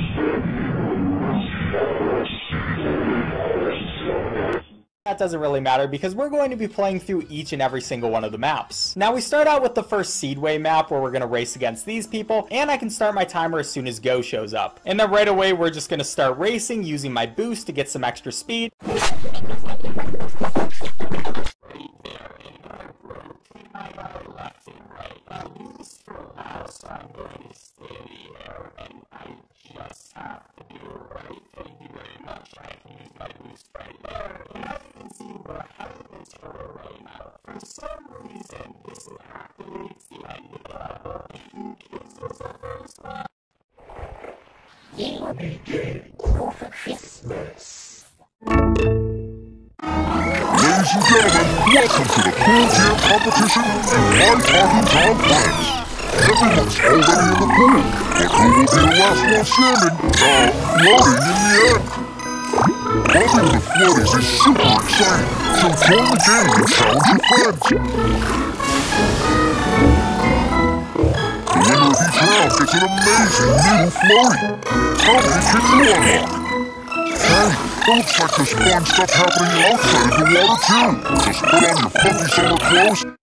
That doesn't really matter because we're going to be playing through each and every single one of the maps. Now we start out with the first Seedway map where we're going to race against these people, and I can start my timer as soon as Go shows up. And then right away we're just going to start racing using my boost to get some extra speed. You will be dead for Christmas. Ladies and gentlemen, welcome to the Pool Jam competition in My Talking Tom France. Everyone's already in the pool, but who will be the last one standing? Floating in the end. Bumping the floaties is super exciting, so join the game and challenge your friends. The winner of each round gets an amazing new floaty. How many can you unlock? Hey, it looks like there's fun stuff happening outside of the water too. Just put on your funky summer clothes